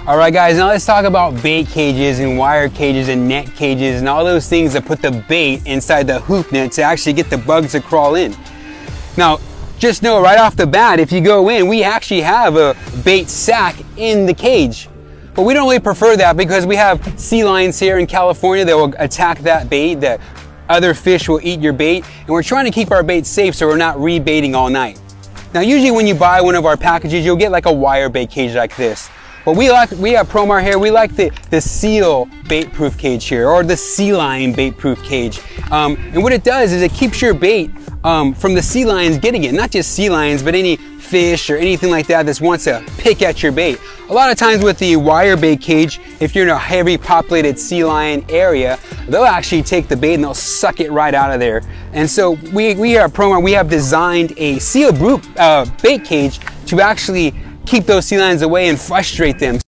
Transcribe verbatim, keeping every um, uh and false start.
All right guys, now let's talk about bait cages and wire cages and net cages and all those things that put the bait inside the hoop net to actually get the bugs to crawl in. Now, just know right off the bat, if you go in, we actually have a bait sack in the cage. But we don't really prefer that because we have sea lions here in California that will attack that bait, that other fish will eat your bait, and we're trying to keep our bait safe so we're not rebaiting all night. Now usually when you buy one of our packages, you'll get like a wire bait cage like this. But we like, we at Promar here, we like the, the seal bait proof cage here, or the sea lion bait proof cage. Um, and what it does is it keeps your bait um, from the sea lions getting it. Not just sea lions, but any fish or anything like that that wants to pick at your bait. A lot of times with the wire bait cage, if you're in a heavy populated sea lion area, they'll actually take the bait and they'll suck it right out of there. And so we, we here at Promar, we have designed a seal proof uh, bait cage to actually keep those sea lions away and frustrate them.